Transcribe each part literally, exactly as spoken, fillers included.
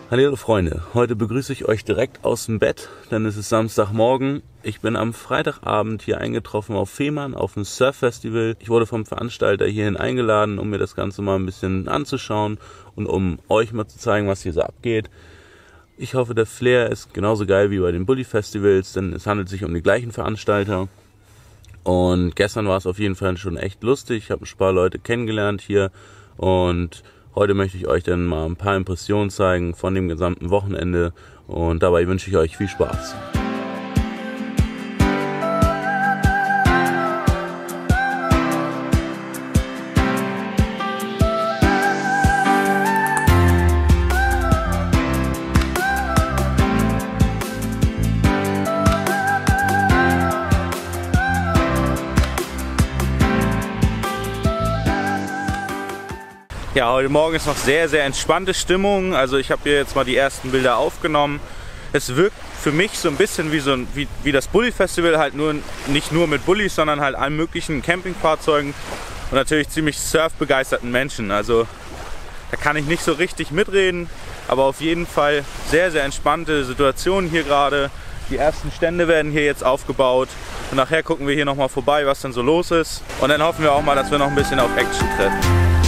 Hallo Freunde, heute begrüße ich euch direkt aus dem Bett, denn es ist Samstagmorgen. Ich bin am Freitagabend hier eingetroffen auf Fehmarn, auf dem Surf-Festival. Ich wurde vom Veranstalter hierhin eingeladen, um mir das Ganze mal ein bisschen anzuschauen und um euch mal zu zeigen, was hier so abgeht. Ich hoffe, der Flair ist genauso geil wie bei den Bulli-Festivals, denn es handelt sich um die gleichen Veranstalter. Und gestern war es auf jeden Fall schon echt lustig. Ich habe ein paar Leute kennengelernt hier und heute möchte ich euch dann mal ein paar Impressionen zeigen von dem gesamten Wochenende und dabei wünsche ich euch viel Spaß. Ja, heute Morgen ist noch sehr, sehr entspannte Stimmung. Also ich habe hier jetzt mal die ersten Bilder aufgenommen. Es wirkt für mich so ein bisschen wie, so ein, wie, wie das Bulli-Festival, halt nur nicht nur mit Bullis, sondern halt allen möglichen Campingfahrzeugen und natürlich ziemlich surfbegeisterten Menschen. Also da kann ich nicht so richtig mitreden, aber auf jeden Fall sehr, sehr entspannte Situation hier gerade. Die ersten Stände werden hier jetzt aufgebaut und nachher gucken wir hier nochmal vorbei, was denn so los ist. Und dann hoffen wir auch mal, dass wir noch ein bisschen auf Action treffen.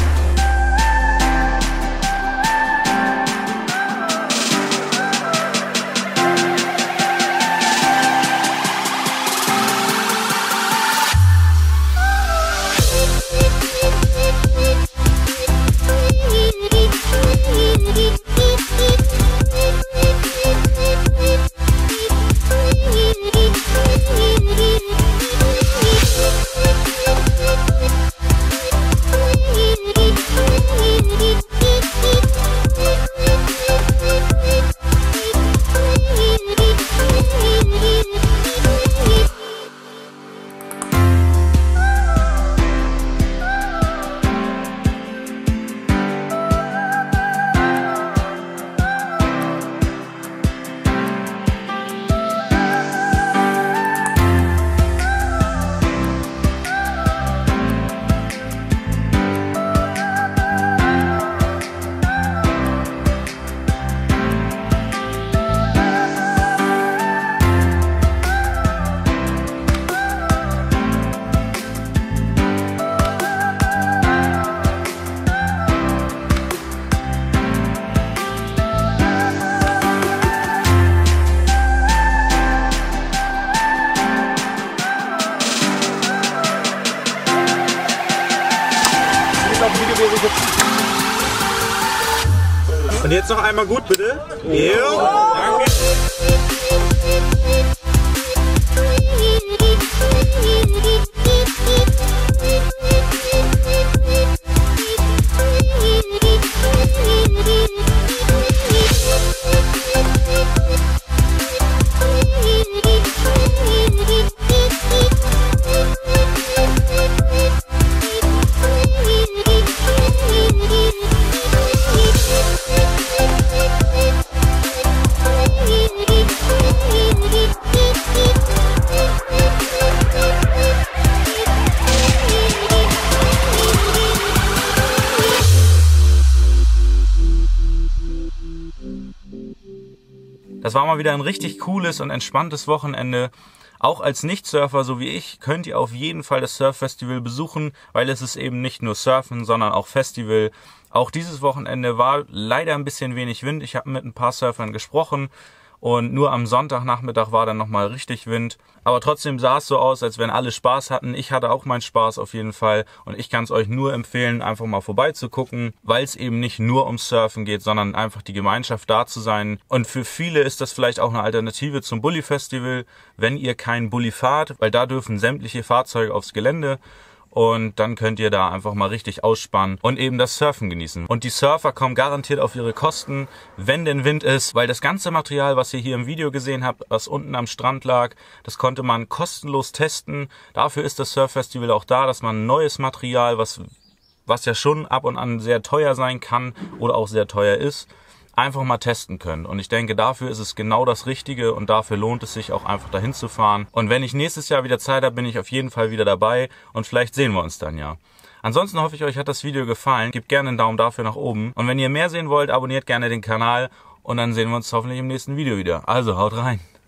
Und jetzt noch einmal gut, bitte. Jo, danke. Das war mal wieder ein richtig cooles und entspanntes Wochenende. Auch als Nicht-Surfer, so wie ich, könnt ihr auf jeden Fall das Surf-Festival besuchen, weil es ist eben nicht nur Surfen, sondern auch Festival. Auch dieses Wochenende war leider ein bisschen wenig Wind. Ich habe mit ein paar Surfern gesprochen und nur am Sonntagnachmittag war dann nochmal richtig Wind. Aber trotzdem sah es so aus, als wenn alle Spaß hatten. Ich hatte auch meinen Spaß auf jeden Fall und ich kann es euch nur empfehlen, einfach mal vorbeizugucken, weil es eben nicht nur ums Surfen geht, sondern einfach die Gemeinschaft da zu sein. Und für viele ist das vielleicht auch eine Alternative zum Bulli-Festival, wenn ihr keinen Bulli fahrt, weil da dürfen sämtliche Fahrzeuge aufs Gelände. Und dann könnt ihr da einfach mal richtig ausspannen und eben das Surfen genießen. Und die Surfer kommen garantiert auf ihre Kosten, wenn denn Wind ist, weil das ganze Material, was ihr hier im Video gesehen habt, was unten am Strand lag, das konnte man kostenlos testen. Dafür ist das Surf-Festival auch da, dass man neues Material, was, was ja schon ab und an sehr teuer sein kann oder auch sehr teuer ist, einfach mal testen können. Und ich denke, dafür ist es genau das Richtige und dafür lohnt es sich auch einfach dahin zu fahren. Und wenn ich nächstes Jahr wieder Zeit habe, bin ich auf jeden Fall wieder dabei und vielleicht sehen wir uns dann ja. Ansonsten hoffe ich, euch hat das Video gefallen. Gebt gerne einen Daumen dafür nach oben. Und wenn ihr mehr sehen wollt, abonniert gerne den Kanal Und dann sehen wir uns hoffentlich im nächsten Video wieder. Also haut rein.